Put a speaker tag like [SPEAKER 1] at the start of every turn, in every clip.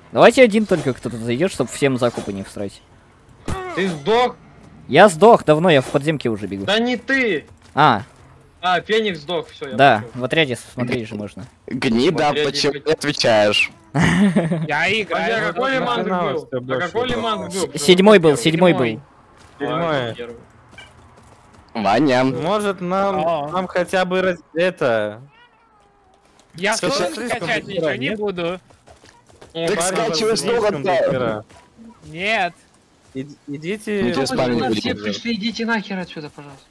[SPEAKER 1] Давайте один только кто-то зайдет, чтобы всем закупы не всрать.
[SPEAKER 2] Ты сдох?
[SPEAKER 1] Я сдох давно, я в подземке уже бегу.
[SPEAKER 2] Да не ты!
[SPEAKER 1] А,
[SPEAKER 2] Феникс сдох, все, я
[SPEAKER 1] да,
[SPEAKER 2] пошел.
[SPEAKER 1] в отряде смотреть же можно.
[SPEAKER 3] Гнида,
[SPEAKER 2] Смотреть
[SPEAKER 3] почему
[SPEAKER 2] не
[SPEAKER 3] не отвечаешь?
[SPEAKER 4] Я
[SPEAKER 2] Подожди,
[SPEAKER 4] играю.
[SPEAKER 2] а какой лиманг был?
[SPEAKER 5] Всё
[SPEAKER 2] А
[SPEAKER 5] больше
[SPEAKER 2] какой
[SPEAKER 5] было.
[SPEAKER 2] лиманг был?
[SPEAKER 1] Седьмой был, седьмой был.
[SPEAKER 5] Седьмой.
[SPEAKER 3] Ваня.
[SPEAKER 5] Может нам хотя бы это...
[SPEAKER 4] Я
[SPEAKER 5] Сейчас
[SPEAKER 4] сложно
[SPEAKER 5] слишком
[SPEAKER 4] скачать
[SPEAKER 5] быстро,
[SPEAKER 4] ничего не
[SPEAKER 5] нет?
[SPEAKER 4] буду.
[SPEAKER 3] Так скачиваешь
[SPEAKER 5] слишком
[SPEAKER 3] много-то.
[SPEAKER 5] дохера.
[SPEAKER 4] Нет.
[SPEAKER 5] Идите...
[SPEAKER 3] Ну, тебе спальню
[SPEAKER 2] Вы
[SPEAKER 3] будет
[SPEAKER 2] все
[SPEAKER 3] держать.
[SPEAKER 2] пришли, идите нахер отсюда, пожалуйста.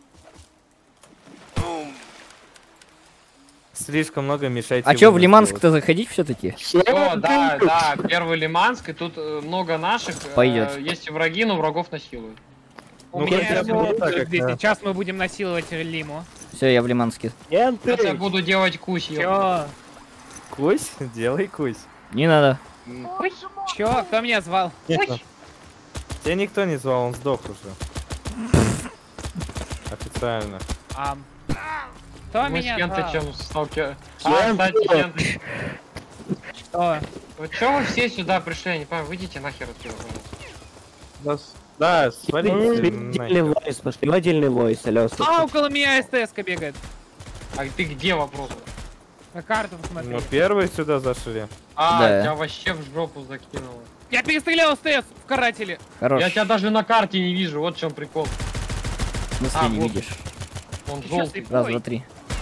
[SPEAKER 5] Слишком много мешаете.
[SPEAKER 1] А чё, в
[SPEAKER 5] вынос
[SPEAKER 1] Лиманск-то
[SPEAKER 5] делать.
[SPEAKER 1] заходить все-таки?
[SPEAKER 2] О, да, первый Лиманск, и тут много наших.
[SPEAKER 1] Пойдет.
[SPEAKER 2] Есть и враги, но врагов насилуют.
[SPEAKER 4] У
[SPEAKER 5] Ну,
[SPEAKER 4] меня
[SPEAKER 5] хотя бы
[SPEAKER 4] есть
[SPEAKER 5] так,
[SPEAKER 4] где
[SPEAKER 5] как,
[SPEAKER 4] сейчас мы будем насиловать Лиму.
[SPEAKER 1] Все, я в Лиманске.
[SPEAKER 2] Сейчас я буду делать кусь, ёпта.
[SPEAKER 4] Чё?
[SPEAKER 5] Кусь? Делай кусь.
[SPEAKER 1] Не надо.
[SPEAKER 4] Чё? Кто меня звал?
[SPEAKER 5] Тебя никто не звал, он сдох уже. Официально.
[SPEAKER 4] Кто
[SPEAKER 2] Мы с
[SPEAKER 4] меня звал?
[SPEAKER 2] Кентычем сталкер.
[SPEAKER 3] Кентыч.
[SPEAKER 2] Кстати, Кентыч.
[SPEAKER 4] Что?
[SPEAKER 2] Вот чё вы все сюда пришли, я не понимаю, выйдите нахер отсюда, пожалуйста.
[SPEAKER 5] Да, свалите.
[SPEAKER 6] Отдельный войс, пошли в отдельный войс, алё.
[SPEAKER 4] Около меня СТС-ка бегает.
[SPEAKER 2] А ты где вопрос?
[SPEAKER 4] На карту посмотри.
[SPEAKER 5] Ну, первые сюда зашли.
[SPEAKER 1] Да.
[SPEAKER 2] Тебя вообще в жопу закинуло.
[SPEAKER 4] Я перестрелял СТС в карателе.
[SPEAKER 1] Хорош.
[SPEAKER 2] Я тебя даже на карте не вижу, вот в чем прикол.
[SPEAKER 1] В смысле не
[SPEAKER 2] вот.
[SPEAKER 1] видишь?
[SPEAKER 2] Он
[SPEAKER 4] Ты чё,
[SPEAKER 2] желтый.
[SPEAKER 4] слепой?
[SPEAKER 1] Раз, два, три.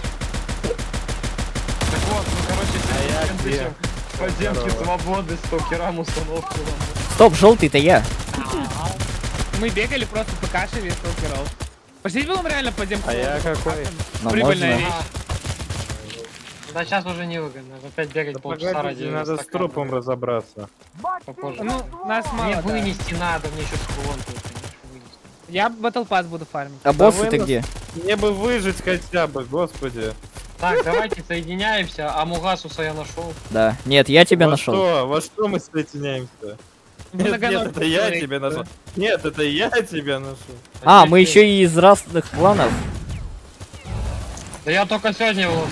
[SPEAKER 2] Так вот, ну короче,
[SPEAKER 5] я
[SPEAKER 2] с Кентычем в подземке
[SPEAKER 5] Здорово.
[SPEAKER 2] свободы с токерам установку.
[SPEAKER 1] Стоп, желтый-то я.
[SPEAKER 4] Мы бегали, просто покашили сталкеров. Пошлите будем реально подземку.
[SPEAKER 5] А я какой?
[SPEAKER 1] Ну,
[SPEAKER 4] Прибыльная
[SPEAKER 1] можно.
[SPEAKER 4] вещь.
[SPEAKER 2] Да сейчас уже не выгодно, опять бегать
[SPEAKER 5] Да
[SPEAKER 2] полчаса ради
[SPEAKER 5] погодите, надо с
[SPEAKER 2] стакана.
[SPEAKER 5] трупом разобраться.
[SPEAKER 2] Попозже.
[SPEAKER 4] Ну, нас
[SPEAKER 2] Мне
[SPEAKER 4] мало, да.
[SPEAKER 2] вынести надо, мне еще склон тут, конечно, вынести.
[SPEAKER 4] Я Battle Pass буду фармить.
[SPEAKER 1] А боссы
[SPEAKER 5] вы
[SPEAKER 1] ты
[SPEAKER 5] нас-
[SPEAKER 1] где?
[SPEAKER 5] Мне бы выжить хотя бы, господи.
[SPEAKER 2] Так, давайте соединяемся, а Мугасуса я нашел.
[SPEAKER 1] Да. Нет, я тебя
[SPEAKER 5] Во
[SPEAKER 1] нашел.
[SPEAKER 5] что? Во что мы соединяемся? Нет,
[SPEAKER 4] Многоногий
[SPEAKER 5] это я
[SPEAKER 4] человек,
[SPEAKER 5] тебя
[SPEAKER 4] да.
[SPEAKER 5] нашел. Нет, это я тебя нашел.
[SPEAKER 1] А, мы еще и из разных кланов.
[SPEAKER 2] Да я только сегодня вот...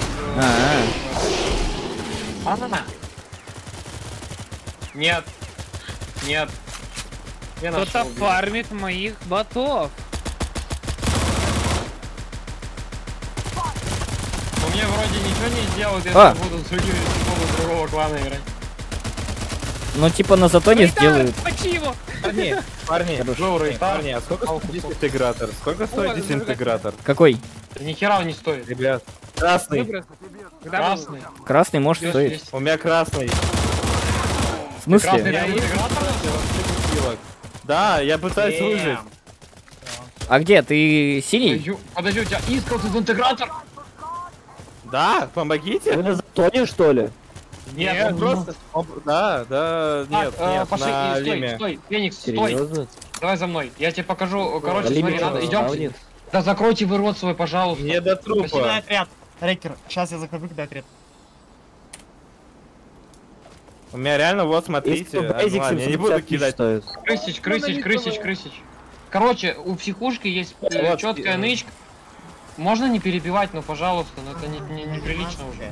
[SPEAKER 2] Нет. Нет. Я
[SPEAKER 4] Кто-то
[SPEAKER 2] нашел.
[SPEAKER 4] фармит моих ботов.
[SPEAKER 2] Но мне вроде ничего не сделают, если
[SPEAKER 1] А.
[SPEAKER 2] я буду другого клана играть.
[SPEAKER 1] Ну, типа, на зато не
[SPEAKER 4] Рейдар,
[SPEAKER 1] сделают.
[SPEAKER 4] мочи его!
[SPEAKER 5] Парни,
[SPEAKER 2] Добрый,
[SPEAKER 5] парни, а сколько стоит дезинтегратор? Сколько стоит дезинтегратор?
[SPEAKER 1] Какой?
[SPEAKER 2] Ни хера он не стоит.
[SPEAKER 5] Ребят, красный.
[SPEAKER 4] Выброс. Когда
[SPEAKER 2] Красный.
[SPEAKER 1] Красный может
[SPEAKER 2] Есть,
[SPEAKER 1] стоит.
[SPEAKER 2] есть.
[SPEAKER 5] У меня красный.
[SPEAKER 1] В
[SPEAKER 2] Красный
[SPEAKER 1] смысле?
[SPEAKER 2] дезинтегратор?
[SPEAKER 5] Да, я пытаюсь выжить.
[SPEAKER 1] А где? Ты синий?
[SPEAKER 2] Подожди, у тебя искал дезинтегратор?
[SPEAKER 5] Да, помогите.
[SPEAKER 6] Вы на затоне, что ли?
[SPEAKER 2] Нет, он
[SPEAKER 5] Просто... Да,
[SPEAKER 2] Так,
[SPEAKER 5] нет, нет,
[SPEAKER 2] пошли,
[SPEAKER 5] на
[SPEAKER 2] стой,
[SPEAKER 5] Лиме.
[SPEAKER 2] стой, Феникс, стой.
[SPEAKER 6] Серьезно?
[SPEAKER 2] Давай за мной. Я тебе покажу. Короче,
[SPEAKER 6] Лиме
[SPEAKER 2] смотри,
[SPEAKER 6] что,
[SPEAKER 2] надо. Идем.
[SPEAKER 6] ставнет?
[SPEAKER 2] Да закройте вы рот свой, пожалуйста.
[SPEAKER 5] Не до
[SPEAKER 2] Спасибо.
[SPEAKER 5] трупа.
[SPEAKER 7] Отряд. Рекер, сейчас я закажу, когда отряд.
[SPEAKER 5] У меня реально, вот смотрите.
[SPEAKER 6] Если
[SPEAKER 5] А, ладно, я не буду
[SPEAKER 6] 750
[SPEAKER 5] кидать.
[SPEAKER 6] стоит.
[SPEAKER 2] Крысич, крысич, крысич, крысич. Короче, у психушки есть
[SPEAKER 5] Вот,
[SPEAKER 2] четкая нычка. Можно не перебивать, но пожалуйста, но это неприлично уже.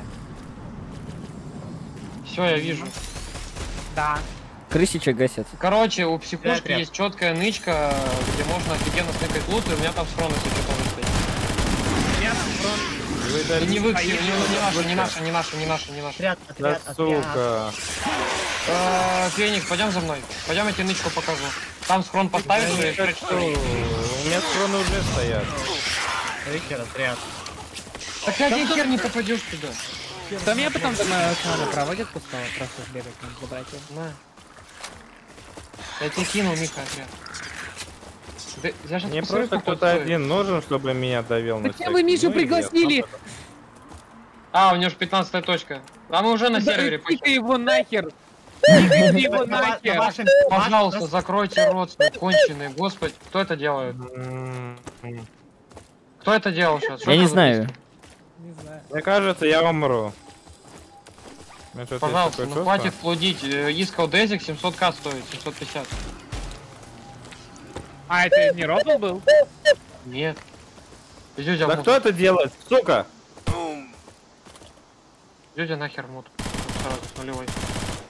[SPEAKER 2] Все, я вижу.
[SPEAKER 4] Да.
[SPEAKER 1] Крысича гасят.
[SPEAKER 2] Короче, у психушки
[SPEAKER 7] Отряд.
[SPEAKER 2] есть четкая нычка, где можно офигенно сныкать лут, и у меня там схроны все тоже стоит.
[SPEAKER 4] Меня фронт.
[SPEAKER 5] Вы
[SPEAKER 2] Да не вы,
[SPEAKER 4] Поехали.
[SPEAKER 2] не наша, не наша, не наша, не наша.
[SPEAKER 7] Отряд,
[SPEAKER 5] Да
[SPEAKER 7] отряд, отряд.
[SPEAKER 5] сука.
[SPEAKER 2] Феникс, пойдем за мной. Пойдем, я тебе нычку покажу. Там схрон поставишь,
[SPEAKER 5] Я
[SPEAKER 2] и
[SPEAKER 5] не хочу.
[SPEAKER 2] что?
[SPEAKER 5] У меня скроны уже стоят.
[SPEAKER 7] Рекер, отряд.
[SPEAKER 2] Так ты один хер не попадешь туда.
[SPEAKER 4] Кто меня потом домой проводит пустого, просто сбегать, забрать его.
[SPEAKER 2] На. Я тебе кинул, Миха, отряд. Да, я же
[SPEAKER 5] Мне
[SPEAKER 2] посмотрю,
[SPEAKER 5] просто
[SPEAKER 2] какой
[SPEAKER 5] кто-то
[SPEAKER 2] стоит.
[SPEAKER 5] один нужен, чтобы меня довел на
[SPEAKER 4] Зачем вы Мишу
[SPEAKER 5] Ну, или
[SPEAKER 4] пригласили?
[SPEAKER 5] нет?
[SPEAKER 2] А, у него же 15 точка. А мы уже на сервере.
[SPEAKER 4] Да иди его нахер! Иди его нахер!
[SPEAKER 2] Пожалуйста, закройте рот свой конченый. Господи, кто это делает? Кто это делал сейчас?
[SPEAKER 1] Я не знаю.
[SPEAKER 4] Не знаю.
[SPEAKER 5] Мне кажется, я умру. У меня что-то есть
[SPEAKER 2] Пожалуйста,
[SPEAKER 5] такое
[SPEAKER 2] ну
[SPEAKER 5] чувство.
[SPEAKER 2] хватит плудить. Искал Дезик 700к стоит, 750.
[SPEAKER 4] А, это не Робл был?
[SPEAKER 2] Нет. Идете
[SPEAKER 5] Да кто это делает, сука?
[SPEAKER 2] Идете нахер мут. Сразу с нулевой.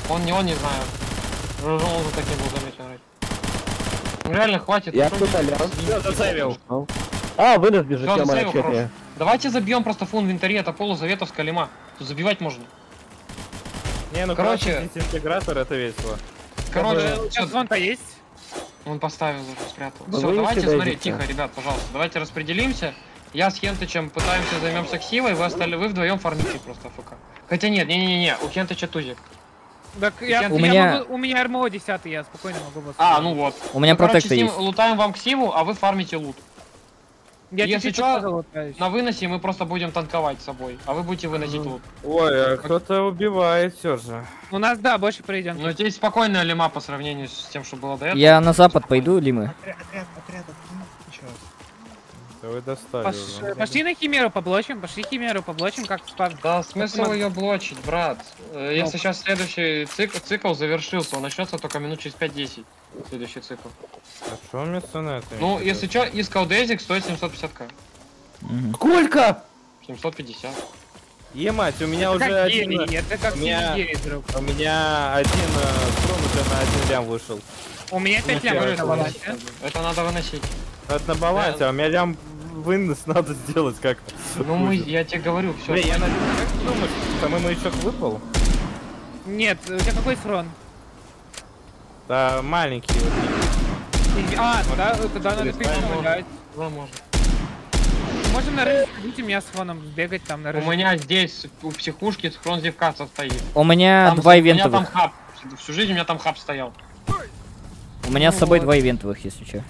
[SPEAKER 2] Он не знаю. Он за таким был замечен играть. Ну, реально хватит.
[SPEAKER 6] Я
[SPEAKER 2] ну,
[SPEAKER 6] тут Алян.
[SPEAKER 5] Всё, зацепил.
[SPEAKER 6] А, вы нас бежите,
[SPEAKER 2] Всё,
[SPEAKER 6] я
[SPEAKER 2] засейвил, хорош.
[SPEAKER 6] мальчик.
[SPEAKER 2] Давайте забьем просто фул инвентарь, это полузаветовская лима. Тут забивать можно.
[SPEAKER 5] Не, ну
[SPEAKER 2] Короче.
[SPEAKER 5] короче, дезинтегратор это весело.
[SPEAKER 2] Короче,
[SPEAKER 4] Сейчас зон-то есть?
[SPEAKER 2] он поставил уже, спрятал.
[SPEAKER 6] Вы
[SPEAKER 2] Все,
[SPEAKER 6] вынесли
[SPEAKER 2] давайте,
[SPEAKER 6] дойдите?
[SPEAKER 2] смотри, тихо, ребят, пожалуйста. Давайте распределимся. Я с Хентычем пытаемся займемся ксивой, вы вдвоем фармите просто АФК. Хотя нет, не, у Хентыча тузик.
[SPEAKER 4] Так
[SPEAKER 1] У меня-
[SPEAKER 4] у меня РМО 10, я спокойно могу вас.
[SPEAKER 2] А, ну вот.
[SPEAKER 1] У меня
[SPEAKER 2] Ну, короче,
[SPEAKER 1] протекты
[SPEAKER 2] с ним
[SPEAKER 1] есть.
[SPEAKER 2] лутаем вам ксиву, а вы фармите лут.
[SPEAKER 4] Я
[SPEAKER 2] если
[SPEAKER 4] чуть-чуть
[SPEAKER 2] чё,
[SPEAKER 4] тоже лутаюсь.
[SPEAKER 2] На выносе мы просто будем танковать с собой, а вы будете выносить лут.
[SPEAKER 5] Ой, а кто-то убивает все же.
[SPEAKER 4] У нас, да, больше пройдем.
[SPEAKER 2] Но здесь спокойная лима по сравнению с тем, что было до этого.
[SPEAKER 1] Я на запад пойду, Лимы.
[SPEAKER 7] Отряд, еще раз.
[SPEAKER 5] Да вы достали уже.
[SPEAKER 4] Пошли на химеру поблочим, как спад.
[SPEAKER 2] Да, смысл ее блочить, брат. Если сейчас следующий цикл завершился, он начнется только минут через 5-10. Следующий цикл.
[SPEAKER 5] А что вместо на это?
[SPEAKER 2] Ну, если что, искал Дейзик стоит 750к.
[SPEAKER 1] Мгм.
[SPEAKER 6] Сколько?
[SPEAKER 2] 750.
[SPEAKER 5] Емать, у меня
[SPEAKER 4] Это
[SPEAKER 5] уже
[SPEAKER 4] как
[SPEAKER 5] один...
[SPEAKER 4] гелий, это как
[SPEAKER 5] у меня-
[SPEAKER 4] гелий, друг.
[SPEAKER 5] У меня один трон уже на 1 лям вышел.
[SPEAKER 4] У меня 5
[SPEAKER 5] Ну,
[SPEAKER 4] лям
[SPEAKER 5] я
[SPEAKER 4] уже на
[SPEAKER 5] говорю,
[SPEAKER 4] балансе.
[SPEAKER 2] Это надо выносить.
[SPEAKER 5] Это на балансе, а у меня лям вынос надо сделать как-то.
[SPEAKER 2] Ну, я тебе говорю, все.
[SPEAKER 5] Блин, я как ты думаешь, там ему еще выпал?
[SPEAKER 4] Нет, у тебя какой срон?
[SPEAKER 5] Да, маленький. Вот.
[SPEAKER 4] А, тогда надо
[SPEAKER 5] перестань,
[SPEAKER 4] переставлять.
[SPEAKER 2] Да, можно.
[SPEAKER 4] Можем на рынок сходить, у меня с фоном сбегать там на
[SPEAKER 2] У
[SPEAKER 4] рынок.
[SPEAKER 2] меня здесь, у психушки, схрон зевкаться стоит.
[SPEAKER 1] У меня
[SPEAKER 2] Там,
[SPEAKER 1] два
[SPEAKER 2] у меня там
[SPEAKER 1] ивентовых.
[SPEAKER 2] хаб. Всю жизнь у меня там хаб стоял.
[SPEAKER 1] У меня с
[SPEAKER 2] Ну
[SPEAKER 1] собой
[SPEAKER 2] вот.
[SPEAKER 1] 2 ивентовых, если что.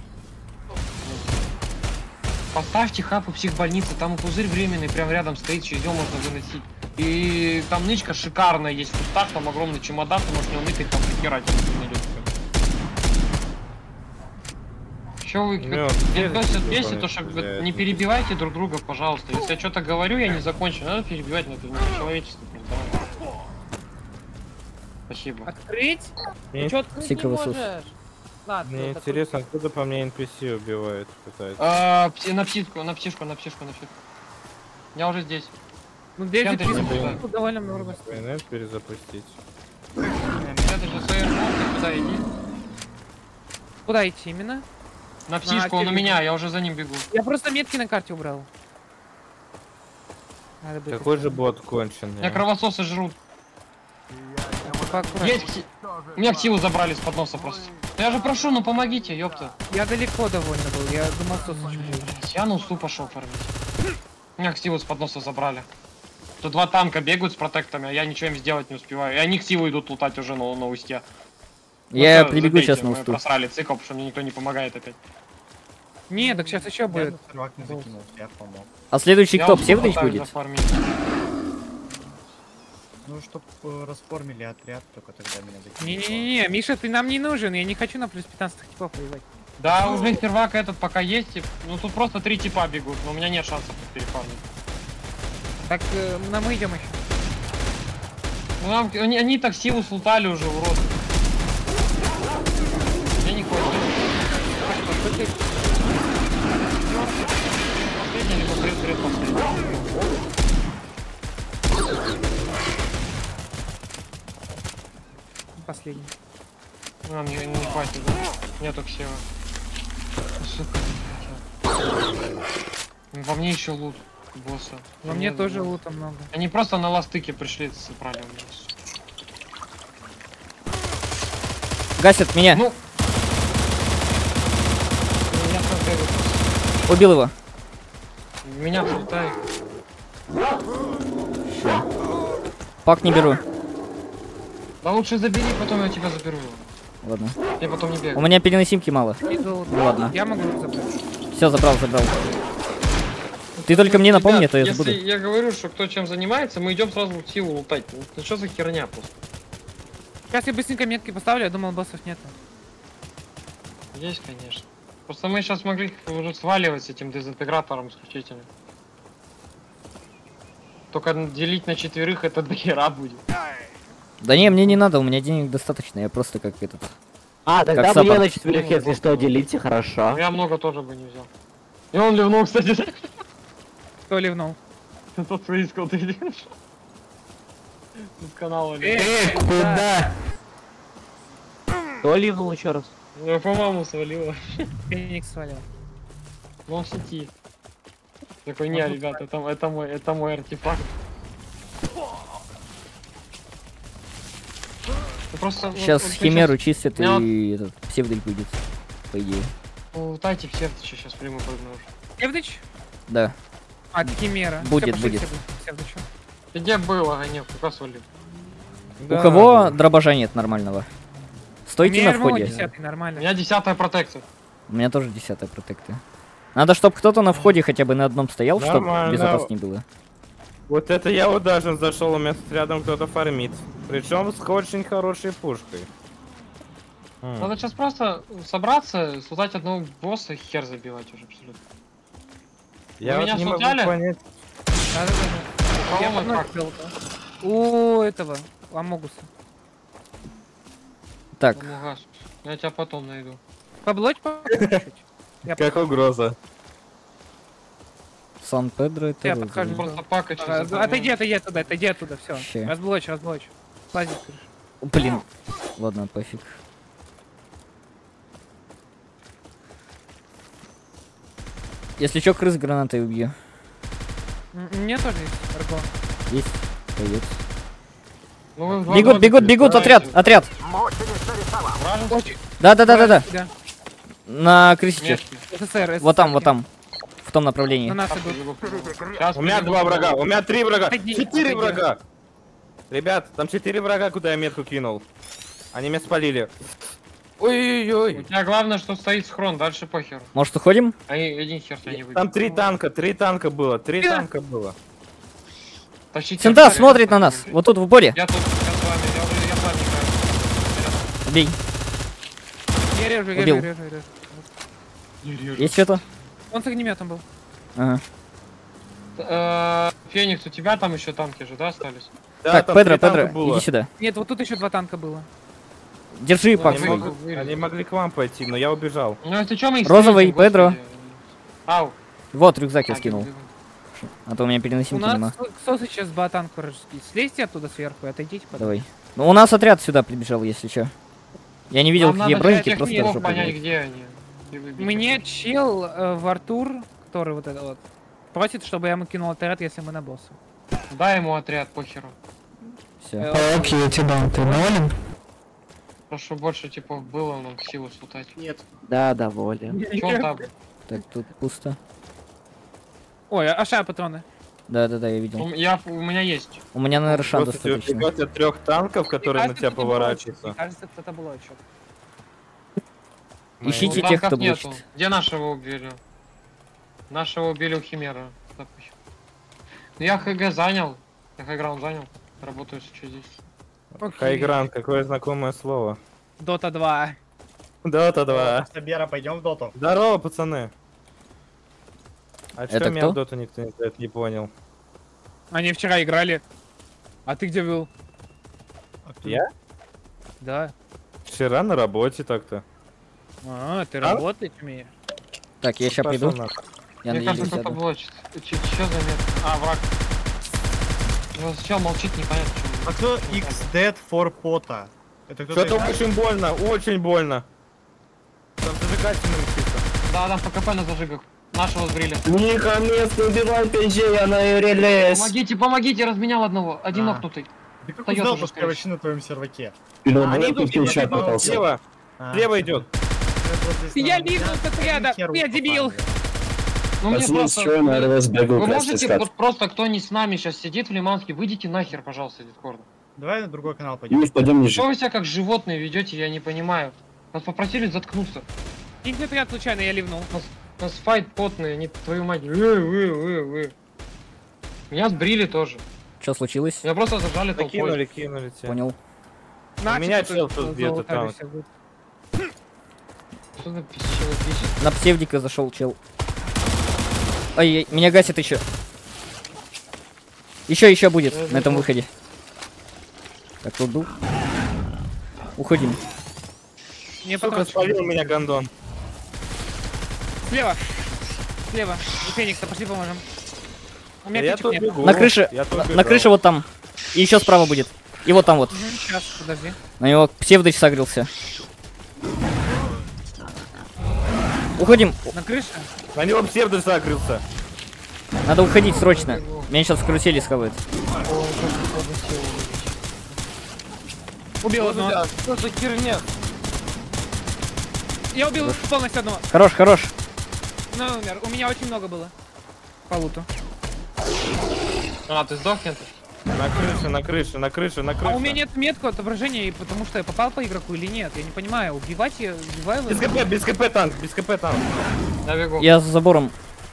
[SPEAKER 2] Поставьте хаб у психбольницы, там пузырь временный, прям рядом стоит, через него можно выносить. И там нычка шикарная есть в кустах, там огромный чемодан, ты можешь в него ныкать, там прихерать. Чё вы
[SPEAKER 5] Ну,
[SPEAKER 2] меня бесит,
[SPEAKER 5] выполнить
[SPEAKER 2] то, что
[SPEAKER 5] нельзя,
[SPEAKER 2] не
[SPEAKER 5] это
[SPEAKER 2] перебивайте друг друга, пожалуйста. Если я что-то говорю, я не закончу, надо перебивать, но это не человечество. Спасибо.
[SPEAKER 4] Открыть?
[SPEAKER 5] Мне,
[SPEAKER 4] Ты чё открыть не
[SPEAKER 1] Сикровый
[SPEAKER 4] можешь? Ладно,
[SPEAKER 5] мне
[SPEAKER 4] вот
[SPEAKER 5] интересно, откуда по мне NPC убивает, пытается.
[SPEAKER 2] На птичку. Я уже здесь.
[SPEAKER 4] Ну, здесь
[SPEAKER 2] Чем ты
[SPEAKER 4] же
[SPEAKER 2] не
[SPEAKER 4] пизду
[SPEAKER 2] понимаешь?
[SPEAKER 4] довольно много.
[SPEAKER 5] Интернет перезапустить.
[SPEAKER 2] Это же своей шмотки, куда иди.
[SPEAKER 4] Куда идти именно?
[SPEAKER 2] На птичку, он у
[SPEAKER 4] телевизор.
[SPEAKER 2] меня, я уже за ним бегу.
[SPEAKER 4] Я просто метки на карте убрал. Надо быть
[SPEAKER 5] Какой же бот конченый.
[SPEAKER 2] Меня кровососы жрут.
[SPEAKER 4] поаккуратнее.
[SPEAKER 2] Есть У меня ктиву забрали с подноса просто. Я же прошу, ну помогите, ёпта.
[SPEAKER 4] Я далеко довольно был, я думал, что случилось.
[SPEAKER 2] Я на усту пошел фармить. У меня ктиву с подноса забрали. Тут 2 танка бегают с протектами, а я ничего им сделать не успеваю. И они ктиву идут лутать уже на усте.
[SPEAKER 1] Я
[SPEAKER 2] Ну,
[SPEAKER 1] прибегу
[SPEAKER 2] забейте,
[SPEAKER 1] сейчас на
[SPEAKER 2] мы
[SPEAKER 1] усту.
[SPEAKER 2] просрали цикл, потому что мне никто не помогает опять.
[SPEAKER 4] Не, так сейчас еще
[SPEAKER 7] Я
[SPEAKER 4] будет.
[SPEAKER 7] на сервак не закинул, я помог.
[SPEAKER 1] А следующий
[SPEAKER 2] Я
[SPEAKER 1] кто,
[SPEAKER 2] усту
[SPEAKER 1] Псевдыч
[SPEAKER 2] пытаюсь
[SPEAKER 1] будет?
[SPEAKER 2] зафармить.
[SPEAKER 7] Ну, чтоб расформили отряд, только тогда меня закинули.
[SPEAKER 4] Не-не-не, Миша, ты нам не нужен, я не хочу на плюс 15 типов воевать.
[SPEAKER 2] Да, уже сервак этот пока есть. Ну тут просто 3 типа бегут, но у меня нет шансов их перефармить.
[SPEAKER 4] Так, мы идем еще.
[SPEAKER 2] Ну, они так силу слутали уже, урод. Я не хочу. Последний либо предпоследний.
[SPEAKER 4] Последний.
[SPEAKER 2] Ну, мне не хватит, да? Нету ксива. Сука, блядь. Во мне еще лут босса.
[SPEAKER 4] Во мне тоже лута много.
[SPEAKER 2] Они просто на ластыке пришли, собрали у меня.
[SPEAKER 1] Гасят меня.
[SPEAKER 2] Ну. Меня бегают.
[SPEAKER 1] Убил его.
[SPEAKER 2] Меня прилетает.
[SPEAKER 1] Пак не беру.
[SPEAKER 2] Да лучше забери, потом я тебя заберу.
[SPEAKER 1] Ладно.
[SPEAKER 2] Я потом не
[SPEAKER 1] У
[SPEAKER 2] бегаю.
[SPEAKER 1] меня переносимки мало.
[SPEAKER 4] Иду.
[SPEAKER 1] Ну ладно.
[SPEAKER 4] Я могу забрать.
[SPEAKER 1] Все, забрал. Ты только мне напомни,
[SPEAKER 2] Ребят,
[SPEAKER 1] а то я
[SPEAKER 2] если
[SPEAKER 1] забуду.
[SPEAKER 2] я говорю, что кто чем занимается, мы идем сразу в силу лутать. Ну что за херня просто?
[SPEAKER 4] Сейчас я быстренько метки поставлю, я думал, боссов нету.
[SPEAKER 2] Есть, конечно. Просто мы сейчас могли их уже сваливать с этим дезинтегратором исключительно. Только делить на 4 это до хера будет.
[SPEAKER 1] Да не, мне не надо, у меня денег достаточно, я просто как этот.
[SPEAKER 6] А, тогда
[SPEAKER 1] Как
[SPEAKER 6] мне
[SPEAKER 1] саппорт.
[SPEAKER 6] на 4, если что, делите, хорошо.
[SPEAKER 2] Я много тоже бы не взял. И он ливнул, кстати.
[SPEAKER 4] Кто ливнул?
[SPEAKER 2] Тот свои искал, ты видишь? С канала.
[SPEAKER 4] Куда?
[SPEAKER 6] Кто ливнул еще раз?
[SPEAKER 2] Ну, по-моему, свалило.
[SPEAKER 4] Феникс свалил.
[SPEAKER 2] Ну, он в сети. Такой, не, ребята, это мой артефакт. Ну, просто,
[SPEAKER 1] Сейчас
[SPEAKER 2] вот
[SPEAKER 1] химеру чистят
[SPEAKER 2] Я
[SPEAKER 1] и этот псевдик выйдет, по идее.
[SPEAKER 2] Лутайте в сердце, сейчас прямой прогноз.
[SPEAKER 4] Севдыч?
[SPEAKER 1] Да.
[SPEAKER 4] А, Химера.
[SPEAKER 1] Будет,
[SPEAKER 4] Всё, пошли
[SPEAKER 1] будет.
[SPEAKER 4] к Севдычу.
[SPEAKER 2] Где было, а нет, как раз свалил.
[SPEAKER 1] У кого дробажа нет нормального? Стойте на входе.
[SPEAKER 4] 10
[SPEAKER 2] У
[SPEAKER 4] нормально.
[SPEAKER 2] меня 10-я протекция.
[SPEAKER 1] У меня тоже 10-я протекты. Надо, чтобы кто-то на входе хотя бы на одном стоял, чтобы
[SPEAKER 5] Нормально.
[SPEAKER 1] безопаснее было.
[SPEAKER 5] Вот это я вот даже зашел, у меня тут рядом кто-то фармит. Причем с очень хорошей пушкой.
[SPEAKER 2] Надо сейчас просто собраться, слутать одного босса и хер забивать уже абсолютно.
[SPEAKER 5] Я
[SPEAKER 2] Вы
[SPEAKER 5] вот
[SPEAKER 2] меня
[SPEAKER 5] не могу
[SPEAKER 2] слутали?
[SPEAKER 5] понять.
[SPEAKER 4] Да-да-да. Я
[SPEAKER 2] По-моему,
[SPEAKER 4] много
[SPEAKER 2] как?
[SPEAKER 4] сделал-то. У этого, Амогуса.
[SPEAKER 1] Так,
[SPEAKER 2] Амугас. Я тебя потом найду.
[SPEAKER 4] Поблочь чуть-чуть. Я
[SPEAKER 5] Как угроза.
[SPEAKER 1] Сан-Педро это...
[SPEAKER 4] Я
[SPEAKER 1] розовый.
[SPEAKER 4] подхожу.
[SPEAKER 2] Просто пакать.
[SPEAKER 4] Отойди оттуда, все.
[SPEAKER 1] Вообще.
[SPEAKER 4] Разблочь. Лазить, короче.
[SPEAKER 1] Блин. Ладно, пофиг. Если чё, крыс гранатой убью.
[SPEAKER 4] Мне тоже есть арго.
[SPEAKER 1] Есть. Поедет.
[SPEAKER 2] Ну, вы в
[SPEAKER 1] Бегут,
[SPEAKER 2] два
[SPEAKER 1] бегут,
[SPEAKER 2] дома
[SPEAKER 1] бегут, отряд,
[SPEAKER 2] перебираете.
[SPEAKER 1] отряд.
[SPEAKER 4] Очень.
[SPEAKER 1] Да.
[SPEAKER 4] Да.
[SPEAKER 1] На крысиче.
[SPEAKER 2] Метки.
[SPEAKER 4] СССР.
[SPEAKER 1] Вот там, вот там. В том направлении.
[SPEAKER 4] На нас идут.
[SPEAKER 2] Сейчас
[SPEAKER 5] У меня
[SPEAKER 2] перебегу.
[SPEAKER 5] 2 врага, у меня 3 врага,
[SPEAKER 4] Отойди,
[SPEAKER 5] 4
[SPEAKER 4] отойди.
[SPEAKER 5] врага. Ребят, там 4 врага, куда я метку кинул. Они меня спалили.
[SPEAKER 2] У
[SPEAKER 5] Ой-ой-ой.
[SPEAKER 2] тебя главное, что стоит схрон, дальше похер.
[SPEAKER 1] Может, уходим?
[SPEAKER 2] Один хер тебя не выйдет.
[SPEAKER 5] Там 3 танка было, 3 танка было.
[SPEAKER 2] Тащите
[SPEAKER 1] Синта
[SPEAKER 2] артиллерию,
[SPEAKER 1] смотрит на нас.
[SPEAKER 2] просто
[SPEAKER 1] Вот тут в упоре.
[SPEAKER 2] Я тут, я с вами, я с вами играю.
[SPEAKER 1] Убей.
[SPEAKER 4] Я режу.
[SPEAKER 2] Режу.
[SPEAKER 1] Есть что-то?
[SPEAKER 4] Он с огнеметом был.
[SPEAKER 1] Ага.
[SPEAKER 2] Феникс, у тебя там еще танки же, да, остались?
[SPEAKER 5] Да,
[SPEAKER 1] Так,
[SPEAKER 5] там
[SPEAKER 1] Педро,
[SPEAKER 5] 3 танка
[SPEAKER 1] Педро,
[SPEAKER 5] было.
[SPEAKER 1] иди сюда.
[SPEAKER 4] Нет, вот тут еще 2 танка было.
[SPEAKER 1] Держи,
[SPEAKER 2] Ну,
[SPEAKER 1] пак
[SPEAKER 2] они
[SPEAKER 1] свой.
[SPEAKER 2] могут вылезть.
[SPEAKER 5] Они могли к вам пойти, но я убежал.
[SPEAKER 2] Ну если что, мы их
[SPEAKER 1] Розовый,
[SPEAKER 2] встретим,
[SPEAKER 1] Педро.
[SPEAKER 2] господи. Ау.
[SPEAKER 1] Вот, рюкзак я
[SPEAKER 2] А,
[SPEAKER 1] скинул.
[SPEAKER 2] бегу.
[SPEAKER 1] А то у меня
[SPEAKER 4] У
[SPEAKER 1] переносимки
[SPEAKER 4] нас
[SPEAKER 1] нема.
[SPEAKER 4] кто сейчас ботан вражеский. Слезьте оттуда сверху и отойдите потом.
[SPEAKER 1] Давай. Ну, у нас отряд сюда прибежал, если что. Я не видел,
[SPEAKER 2] Нам
[SPEAKER 1] какие
[SPEAKER 2] надо
[SPEAKER 1] броники,
[SPEAKER 2] взять
[SPEAKER 1] просто
[SPEAKER 2] техников,
[SPEAKER 1] держу.
[SPEAKER 2] понять,
[SPEAKER 1] прыгать.
[SPEAKER 2] где они. И выбить
[SPEAKER 4] Мне
[SPEAKER 2] их.
[SPEAKER 4] чел в Артур, который вот это вот, просит, чтобы я ему кинул отряд, если мы на босса.
[SPEAKER 2] Дай ему отряд, похеру.
[SPEAKER 1] Все.
[SPEAKER 8] Окей, тебя ты доволен?
[SPEAKER 2] Прошу больше типов было нам силу слутать.
[SPEAKER 6] Да, доволен.
[SPEAKER 2] Чё он там?
[SPEAKER 1] Так, тут пусто.
[SPEAKER 4] Ой, аша патроны.
[SPEAKER 1] Да, я видел.
[SPEAKER 2] У меня есть.
[SPEAKER 1] У меня на Рошан
[SPEAKER 5] Просто
[SPEAKER 1] достаточно.
[SPEAKER 5] убегать от 3 танков, которые на тебя
[SPEAKER 4] кто-то
[SPEAKER 5] поворачиваются.
[SPEAKER 4] блочит. Кажется, кто-то блочит.
[SPEAKER 1] Ищите
[SPEAKER 2] Ну,
[SPEAKER 1] тех,
[SPEAKER 2] танков
[SPEAKER 1] кто
[SPEAKER 2] нету.
[SPEAKER 1] блочит.
[SPEAKER 2] Где нашего убили? Нашего убили у Химера. Допустим. Ну, я ХГ занял. Я хайграунд занял. Работаю что здесь.
[SPEAKER 5] Хайгран, какое знакомое слово.
[SPEAKER 4] Дота 2.
[SPEAKER 5] Дота 2.
[SPEAKER 7] Собера, пойдем в доту.
[SPEAKER 5] Здорово, пацаны. А
[SPEAKER 1] Это
[SPEAKER 5] что меня
[SPEAKER 1] кто?
[SPEAKER 5] в доту никто не понял?
[SPEAKER 4] Они вчера играли. А ты где был?
[SPEAKER 5] Я?
[SPEAKER 4] Да.
[SPEAKER 5] Вчера на работе так-то.
[SPEAKER 4] А, ты
[SPEAKER 5] А?
[SPEAKER 4] работать умеешь?
[SPEAKER 1] Так, я сейчас
[SPEAKER 5] Пошел
[SPEAKER 1] приду.
[SPEAKER 5] нахуй.
[SPEAKER 1] Я
[SPEAKER 2] Мне
[SPEAKER 1] надеюсь,
[SPEAKER 2] кажется, кто-то
[SPEAKER 1] сяду.
[SPEAKER 2] блочит. Чё за нет? А, враг. Ну, чё молчит, непонятно,
[SPEAKER 7] А
[SPEAKER 2] что.
[SPEAKER 7] кто X Dead for Pota? Это кто-то
[SPEAKER 5] Что-то
[SPEAKER 7] играет?
[SPEAKER 5] очень больно, очень больно. Там зажигательным чисто.
[SPEAKER 2] Да, там ПКП на зажигах. Нашего сбрили.
[SPEAKER 3] Миха, место убивай ПЖ, я на релиз.
[SPEAKER 2] Помогите, разменял одного. Один
[SPEAKER 7] А.
[SPEAKER 2] нокнутый.
[SPEAKER 7] Ты как
[SPEAKER 2] Встаёт
[SPEAKER 7] узнал,
[SPEAKER 2] уже,
[SPEAKER 7] что
[SPEAKER 2] скорее
[SPEAKER 7] вообще на твоем серваке?
[SPEAKER 5] Они идут,
[SPEAKER 3] чат пытался.
[SPEAKER 5] слева, слева идет.
[SPEAKER 4] Я ливнул с отряда! Я дебил!
[SPEAKER 2] Ну мне
[SPEAKER 3] Пацаны, с
[SPEAKER 2] просто...
[SPEAKER 3] чего я на релиз бегу,
[SPEAKER 2] Вы
[SPEAKER 3] красный
[SPEAKER 2] можете
[SPEAKER 3] скат?
[SPEAKER 2] вот просто, кто не с нами сейчас сидит в Лиманске, выйдите нахер, пожалуйста, из Дискорда.
[SPEAKER 7] Давай на другой канал пойдем.
[SPEAKER 3] Миш, пойдем ниже.
[SPEAKER 2] Что вы себя как животные ведете, я не понимаю. Нас попросили заткнуться.
[SPEAKER 4] Их отряд случайно, я ливнул.
[SPEAKER 2] Нас файт потные, не твою мать. Меня сбрили тоже.
[SPEAKER 1] Что случилось?
[SPEAKER 2] Меня просто зажали толпой.
[SPEAKER 5] Кинули тебя.
[SPEAKER 1] Понял.
[SPEAKER 4] На,
[SPEAKER 5] меня
[SPEAKER 4] типа,
[SPEAKER 5] чел тут где-то
[SPEAKER 4] золотая
[SPEAKER 5] там.
[SPEAKER 4] вся будет.
[SPEAKER 2] Что за пищево бесит?
[SPEAKER 1] На псевдика зашел чел. Ай, меня гасит еще. Еще будет на этом выходе. Так, тут был. Уходим.
[SPEAKER 4] Не
[SPEAKER 5] Сука,
[SPEAKER 4] потом.
[SPEAKER 5] спалил меня гондон.
[SPEAKER 4] Слева. Слева. У Феникса, пошли поможем. У меня
[SPEAKER 5] Я
[SPEAKER 4] птичек
[SPEAKER 5] тут
[SPEAKER 4] нет.
[SPEAKER 5] бегу.
[SPEAKER 1] На крыше,
[SPEAKER 5] Я тут
[SPEAKER 1] на
[SPEAKER 5] бежал.
[SPEAKER 1] крыше вот там. И еще справа будет. И вот там вот.
[SPEAKER 4] Сейчас, подожди.
[SPEAKER 1] На него псевдоч согрелся. Уходим.
[SPEAKER 4] На крыше?
[SPEAKER 5] На него псевдо закрылся.
[SPEAKER 1] Надо уходить срочно. Меня сейчас в карусели схавают.
[SPEAKER 4] Убил одного.
[SPEAKER 5] А что за херня?
[SPEAKER 4] Я убил полностью одного.
[SPEAKER 1] Хорош, хорош.
[SPEAKER 4] Ну, умер. У меня очень много было. По луту.
[SPEAKER 2] А, ты сдох, нет?
[SPEAKER 5] На крыше, на крыше, на крыше, на крыше.
[SPEAKER 4] А у меня нет метку отображения, потому что я попал по игроку или нет. Я не понимаю, убивать я убиваю его?
[SPEAKER 5] Без КП танк, без КП танк.
[SPEAKER 2] Я бегу.
[SPEAKER 1] Я за забором.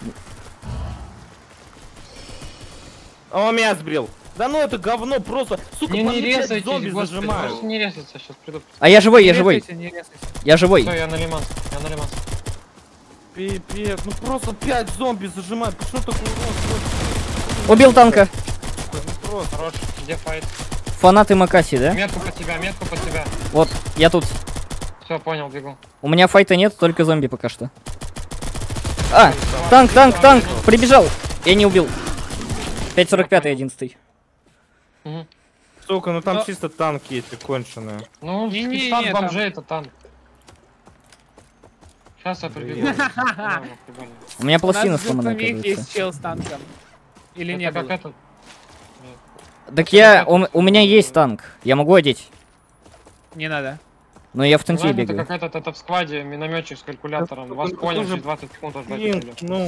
[SPEAKER 5] А он меня сбрил. Да ну это говно просто. Сука,
[SPEAKER 2] Не
[SPEAKER 5] по мне, блядь,
[SPEAKER 2] резайтесь,
[SPEAKER 5] зомби
[SPEAKER 2] господи,
[SPEAKER 5] зажимают.
[SPEAKER 2] просто не резаться, сейчас приду.
[SPEAKER 1] А я живой, я
[SPEAKER 4] Не
[SPEAKER 1] живой.
[SPEAKER 4] резайся, не резайся.
[SPEAKER 1] Я живой.
[SPEAKER 2] Все, я на Лиманск, я на Лиманск.
[SPEAKER 5] Пипец, ну просто 5 зомби зажимают. Что такое урон?
[SPEAKER 1] Убил танка.
[SPEAKER 5] Ну просто.
[SPEAKER 2] Хорош, где файт?
[SPEAKER 1] Фанаты Макаси, да?
[SPEAKER 2] Метку под тебя, метку под тебя.
[SPEAKER 1] Вот, я тут.
[SPEAKER 2] Все, понял, бегу.
[SPEAKER 1] У меня файта нет, только зомби пока что. А, танк, танк, танк. Прибежал. Я не убил. 5.45 11.
[SPEAKER 2] Угу.
[SPEAKER 5] Сука, ну там
[SPEAKER 4] Но-
[SPEAKER 5] чисто танки эти конченые.
[SPEAKER 2] Ну,
[SPEAKER 4] Не-не-не,
[SPEAKER 2] танк
[SPEAKER 4] там-
[SPEAKER 2] бомжей это танк. Сейчас я прибегу. Ладно, прибегу.
[SPEAKER 1] У меня пластина
[SPEAKER 4] У нас в
[SPEAKER 1] сломана,
[SPEAKER 4] группе
[SPEAKER 1] кажется.
[SPEAKER 4] есть чел с танком. Или не
[SPEAKER 2] Это как
[SPEAKER 4] было?
[SPEAKER 2] этот.
[SPEAKER 1] Так я, у меня есть танк. Я могу одеть.
[SPEAKER 4] Не надо.
[SPEAKER 1] Но я в тенте
[SPEAKER 2] Ладно, это
[SPEAKER 1] бегаю.
[SPEAKER 2] как этот в складе минометчик с калькулятором.
[SPEAKER 5] Да,
[SPEAKER 2] Вас
[SPEAKER 5] это
[SPEAKER 2] понял,
[SPEAKER 5] тоже
[SPEAKER 2] через 20 секунд ждать.
[SPEAKER 5] Блин, ну.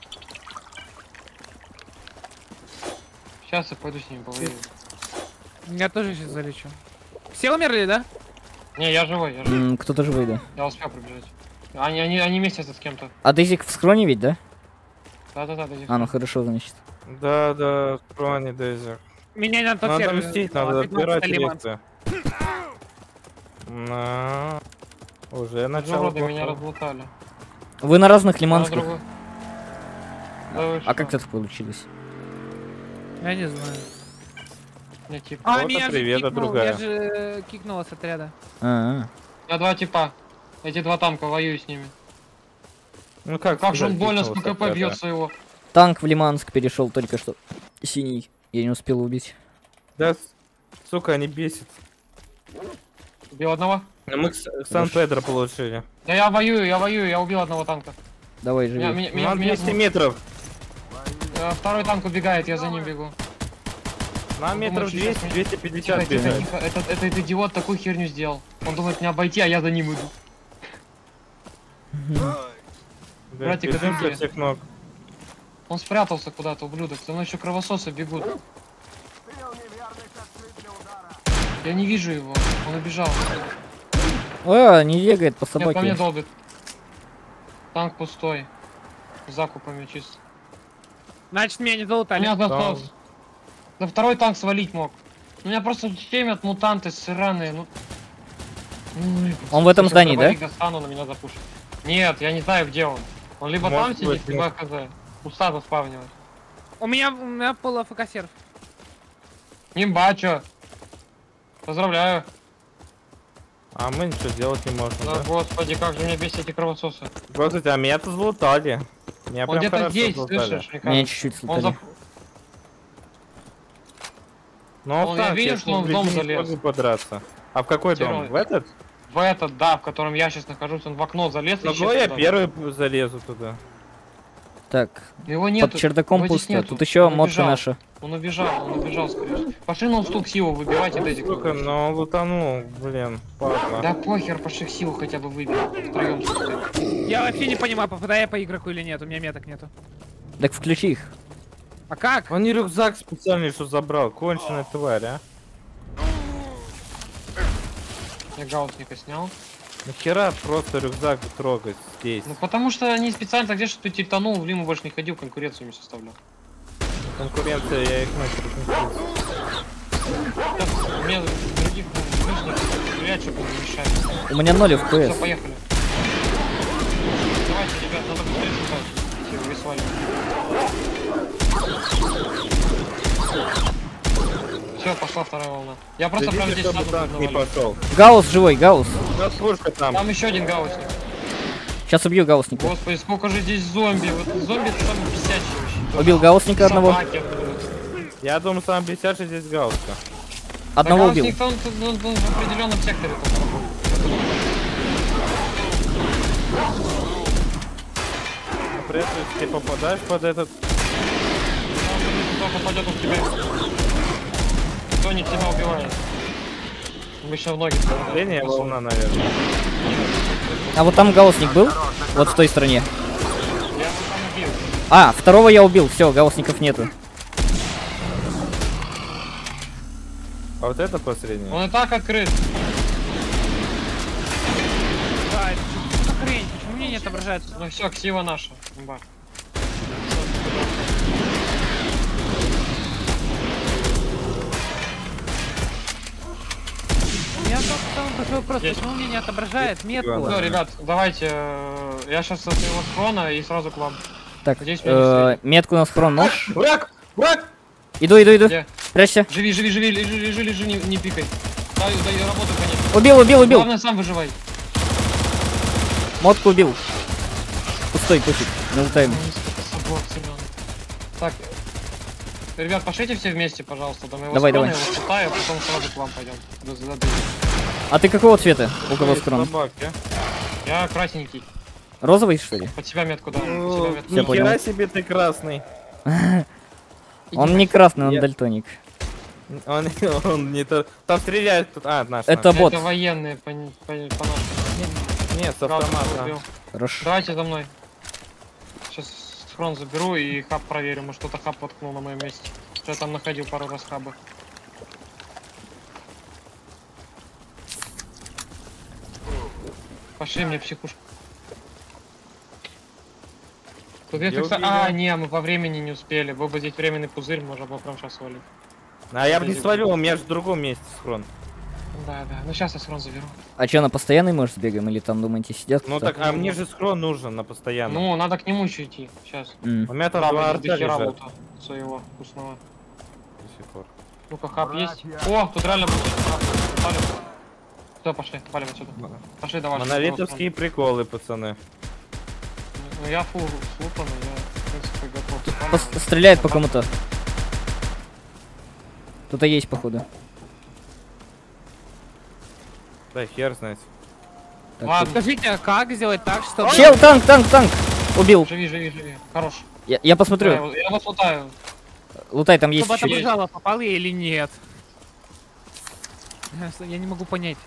[SPEAKER 2] Сейчас я пойду с ним повоюю.
[SPEAKER 4] Я тоже сейчас залечу. Все умерли, да?
[SPEAKER 2] Не, я живой, я живой.
[SPEAKER 1] Кто-то живой, да.
[SPEAKER 2] Я успел пробежать. Они вместе с кем-то.
[SPEAKER 1] А Дейзик в скроне ведь, да?
[SPEAKER 2] Да-да-да, дойди.
[SPEAKER 1] А, ну хорошо, значит.
[SPEAKER 5] Да, да, Крони, Дейзи.
[SPEAKER 4] Меня на тот
[SPEAKER 5] Надо
[SPEAKER 4] сервер
[SPEAKER 5] мстить,
[SPEAKER 4] записало,
[SPEAKER 5] надо
[SPEAKER 4] 15
[SPEAKER 5] отбирать
[SPEAKER 4] Лиманск.
[SPEAKER 5] лекции. На. Уже
[SPEAKER 2] Джо
[SPEAKER 5] начало.
[SPEAKER 2] рода меня
[SPEAKER 5] плохого.
[SPEAKER 2] разлутали.
[SPEAKER 1] Вы на разных
[SPEAKER 2] На
[SPEAKER 1] лиманских.
[SPEAKER 2] другую. Да вы
[SPEAKER 1] А
[SPEAKER 2] что?
[SPEAKER 1] как это получилось?
[SPEAKER 4] Я не знаю.
[SPEAKER 2] Не, типа.
[SPEAKER 4] А,
[SPEAKER 5] Вот
[SPEAKER 4] меня
[SPEAKER 5] это
[SPEAKER 4] же
[SPEAKER 5] привет, а
[SPEAKER 4] кикнул,
[SPEAKER 5] другая.
[SPEAKER 4] я же кикнула с отряда.
[SPEAKER 1] А,
[SPEAKER 2] Я два типа. Эти два танка, воюю с ними.
[SPEAKER 5] Ну как?
[SPEAKER 2] Как же он
[SPEAKER 5] сказать,
[SPEAKER 2] больно с
[SPEAKER 5] кикнулся,
[SPEAKER 2] ПКП
[SPEAKER 5] да.
[SPEAKER 2] бьет своего.
[SPEAKER 1] танк в Лиманск перешел только что. Синий. Я не успел убить.
[SPEAKER 5] Да, сука, они бесят.
[SPEAKER 2] Убил одного.
[SPEAKER 5] Ну, мы Сан-Педро получили.
[SPEAKER 2] Да я воюю, я убил одного танка.
[SPEAKER 1] Давай, живи.
[SPEAKER 5] Нам 200 метров.
[SPEAKER 2] Второй танк убегает, я за ним бегу.
[SPEAKER 5] Нам метров
[SPEAKER 2] Думаю,
[SPEAKER 5] 200,
[SPEAKER 2] сейчас
[SPEAKER 5] 250
[SPEAKER 2] Тихо, тихо,
[SPEAKER 5] бежать.
[SPEAKER 2] тихо. Этот идиот такую херню сделал. Он думает меня обойти, а я за ним иду. Братик,
[SPEAKER 5] Бежим
[SPEAKER 2] это
[SPEAKER 5] со
[SPEAKER 2] где?
[SPEAKER 5] всех ног.
[SPEAKER 2] Он спрятался куда-то, ублюдок. За мной еще кровососы бегут. Я не вижу его. Он убежал.
[SPEAKER 1] А, не бегает по
[SPEAKER 2] Нет, по мне
[SPEAKER 1] собаке.
[SPEAKER 2] долбит. Танк пустой. С закупами чисто.
[SPEAKER 4] Значит, меня не залутали.
[SPEAKER 2] Меня
[SPEAKER 5] Там-
[SPEAKER 2] осталось. Да второй танк свалить мог. Меня просто темят мутанты сраные, ну...
[SPEAKER 1] Он в этом
[SPEAKER 2] Сейчас
[SPEAKER 1] здании, да?
[SPEAKER 2] дробовик достану, на меня запушит. Нет, я не знаю, где он. Он либо там
[SPEAKER 5] Может быть,
[SPEAKER 2] сидит, либо хз. Уста заспавнивает.
[SPEAKER 4] У меня пол АФК серв.
[SPEAKER 2] Нимбачо. Поздравляю.
[SPEAKER 5] А мы ничего делать не можем,
[SPEAKER 2] Да,
[SPEAKER 5] да?
[SPEAKER 2] господи, как же меня бесит эти кровососы.
[SPEAKER 5] Господи, а меня-то залутали. Меня
[SPEAKER 2] Он
[SPEAKER 5] прям
[SPEAKER 2] где-то
[SPEAKER 5] хорошо
[SPEAKER 2] здесь,
[SPEAKER 5] залутали.
[SPEAKER 2] слышишь, мне
[SPEAKER 1] Меня
[SPEAKER 2] кажется.
[SPEAKER 1] чуть-чуть
[SPEAKER 2] Он
[SPEAKER 1] слутали.
[SPEAKER 5] Ну,
[SPEAKER 2] Он, я
[SPEAKER 5] так,
[SPEAKER 2] видел, что он в
[SPEAKER 5] вблизи
[SPEAKER 2] дом
[SPEAKER 5] не
[SPEAKER 2] залез.
[SPEAKER 5] смогу подраться. А в какой дом?
[SPEAKER 2] Террор.
[SPEAKER 5] В этот?
[SPEAKER 2] В этот, да, в котором я сейчас нахожусь, он в окно залез и
[SPEAKER 5] Ну,
[SPEAKER 2] исчез
[SPEAKER 5] я
[SPEAKER 2] туда.
[SPEAKER 5] первый залезу туда.
[SPEAKER 1] Так,
[SPEAKER 2] Его нет.
[SPEAKER 1] под чердаком
[SPEAKER 2] его здесь
[SPEAKER 1] пусто.
[SPEAKER 2] нету.
[SPEAKER 1] Тут еще
[SPEAKER 2] Он
[SPEAKER 1] модка
[SPEAKER 2] убежал.
[SPEAKER 1] наша.
[SPEAKER 2] Он убежал, скорее всего. Пошли на уступ силу выбивать и дайте
[SPEAKER 5] Сука, но лутанул, блин, падла.
[SPEAKER 2] Да похер, пошли силу хотя бы выбить. Втроем.
[SPEAKER 4] Я вообще не понимаю, попадаю я по игроку или нет. У меня меток нету.
[SPEAKER 1] Так включи их.
[SPEAKER 4] А как?
[SPEAKER 5] Он не рюкзак специальный, что забрал. Конченая тварь, а.
[SPEAKER 2] Я гаутника снял.
[SPEAKER 5] Нахера просто рюкзак трогать здесь?
[SPEAKER 2] Ну потому что они специально так делают, что ты тильтанул, в Лиму больше не ходил, конкуренцию не составлял.
[SPEAKER 5] Конкуренция, я их нахер.
[SPEAKER 2] Сейчас мне других лишних стрелять, чтобы не мешать.
[SPEAKER 1] У меня 0
[SPEAKER 2] Все,
[SPEAKER 1] FPS.
[SPEAKER 2] поехали. Давайте, ребят, надо быстрее шутать. Все, вы свалим. Все, пошла вторая волна. Я просто прям здесь
[SPEAKER 5] чтобы
[SPEAKER 2] сразу
[SPEAKER 5] танк не
[SPEAKER 2] навалил.
[SPEAKER 5] пошел.
[SPEAKER 1] Гаусс живой, Гаусс.
[SPEAKER 5] У нас пушка там.
[SPEAKER 2] Там еще один гаусник.
[SPEAKER 1] Сейчас убью Гаусника.
[SPEAKER 2] Господи, сколько же здесь зомби. Вот зомби это самые бесячие вообще.
[SPEAKER 1] Убил Гаусника одного.
[SPEAKER 2] Собаки.
[SPEAKER 5] Я думаю, сам бесячий здесь галка.
[SPEAKER 1] Одного убил.
[SPEAKER 2] Гаусник, он в определенном секторе только работает.
[SPEAKER 5] это, если ты попадаешь под этот...
[SPEAKER 2] Кто попадет в тебя? Кто не тебя убивает? Мы еще в ноги.
[SPEAKER 5] Линия волна, наверное.
[SPEAKER 1] А вот там гаусник был? Вот в той стороне.
[SPEAKER 2] Я его там убил.
[SPEAKER 1] А, второго я убил, все, гаусников нету.
[SPEAKER 5] А вот это последнее.
[SPEAKER 2] Он и так открыт.
[SPEAKER 4] Да, это что за хрень? Почему мне не отображается?
[SPEAKER 2] Ну все, ксива наша. Имба.
[SPEAKER 4] У меня самый большой вопрос,
[SPEAKER 2] Есть.
[SPEAKER 4] почему мне не отображает метку?
[SPEAKER 2] Ну, ребят, давайте. Я сейчас со своего схрона и сразу к вам.
[SPEAKER 1] Так,
[SPEAKER 2] Надеюсь, меня не встретят.
[SPEAKER 1] метку на схрон нож.
[SPEAKER 5] Враг! Враг!
[SPEAKER 1] Иду.
[SPEAKER 2] Где?
[SPEAKER 1] Прячься.
[SPEAKER 2] Живи, лежи, не пикай. Даю работу, конечно.
[SPEAKER 1] Убил.
[SPEAKER 2] Главное, сам выживай.
[SPEAKER 1] Мотку убил. Пустой, пофиг. Не лутаем.
[SPEAKER 2] Собак, Семён. Так. Ребят, пошлите все вместе, пожалуйста. До моего
[SPEAKER 1] Давай.
[SPEAKER 2] схрона, я его считаю, а потом сразу к вам пойдем.
[SPEAKER 1] А ты какого цвета? У кого схрон?
[SPEAKER 5] Собаки.
[SPEAKER 2] Я красненький.
[SPEAKER 1] Розовый, что ли?
[SPEAKER 2] Под себя метку, да. Под себя
[SPEAKER 5] О,
[SPEAKER 2] метку.
[SPEAKER 1] Я понял.
[SPEAKER 5] Нихера себе ты красный.
[SPEAKER 1] Он не красный, он
[SPEAKER 5] Я-
[SPEAKER 1] дальтоник.
[SPEAKER 5] Он не то... Там стреляет тут... А, наш.
[SPEAKER 1] Это
[SPEAKER 5] наш.
[SPEAKER 1] бот.
[SPEAKER 2] Это военные по нашему.
[SPEAKER 5] Не, с автомата.
[SPEAKER 1] Хорошо.
[SPEAKER 2] Давайте за мной. Сейчас схрон заберу и хаб проверю. Может, кто-то хаб воткнул на моем месте. Я там находил пару раз хабы. Пошли мне психушку. Тут
[SPEAKER 5] Я
[SPEAKER 2] есть такса-
[SPEAKER 5] убил.
[SPEAKER 2] А, не, мы по времени не успели. Был бы здесь временный пузырь, можно было прям сейчас свалить.
[SPEAKER 5] А я бы не свалил, у меня же в другом месте схрон.
[SPEAKER 2] Да. Ну сейчас я схрон заберу.
[SPEAKER 1] А чё, на постоянный, может, сбегаем? Или там, думаете, сидят?
[SPEAKER 5] Ну
[SPEAKER 1] кто-то?
[SPEAKER 5] так, а мне же схрон нужен на постоянно.
[SPEAKER 2] Ну, надо к нему еще идти. Сейчас.
[SPEAKER 5] У меня там
[SPEAKER 2] Правда,
[SPEAKER 5] два
[SPEAKER 2] здесь
[SPEAKER 5] арта
[SPEAKER 2] дохера
[SPEAKER 5] лежат
[SPEAKER 2] лута своего вкусного.
[SPEAKER 5] до сих пор.
[SPEAKER 2] Ну-ка, хаб есть. О, тут реально будет хаб. Палим. Все, пошли, палим отсюда. Пошли, давай.
[SPEAKER 5] Монолитовские приколы, пацаны.
[SPEAKER 2] Ну я фул слупанный, я в принципе готов.
[SPEAKER 1] Стреляет по кому-то. Кто-то есть, походу.
[SPEAKER 5] Да хер знает.
[SPEAKER 1] Так,
[SPEAKER 2] Ладно,
[SPEAKER 4] Скажите, а как сделать так, чтобы...
[SPEAKER 1] Чел, танк! Убил.
[SPEAKER 2] живи. Хорош.
[SPEAKER 1] Я
[SPEAKER 2] Да,
[SPEAKER 1] посмотрю.
[SPEAKER 2] я вас лутаю.
[SPEAKER 1] Лутай, там есть
[SPEAKER 4] Чтобы
[SPEAKER 1] еще.
[SPEAKER 4] отображало, попал я или нет. Я не могу понять.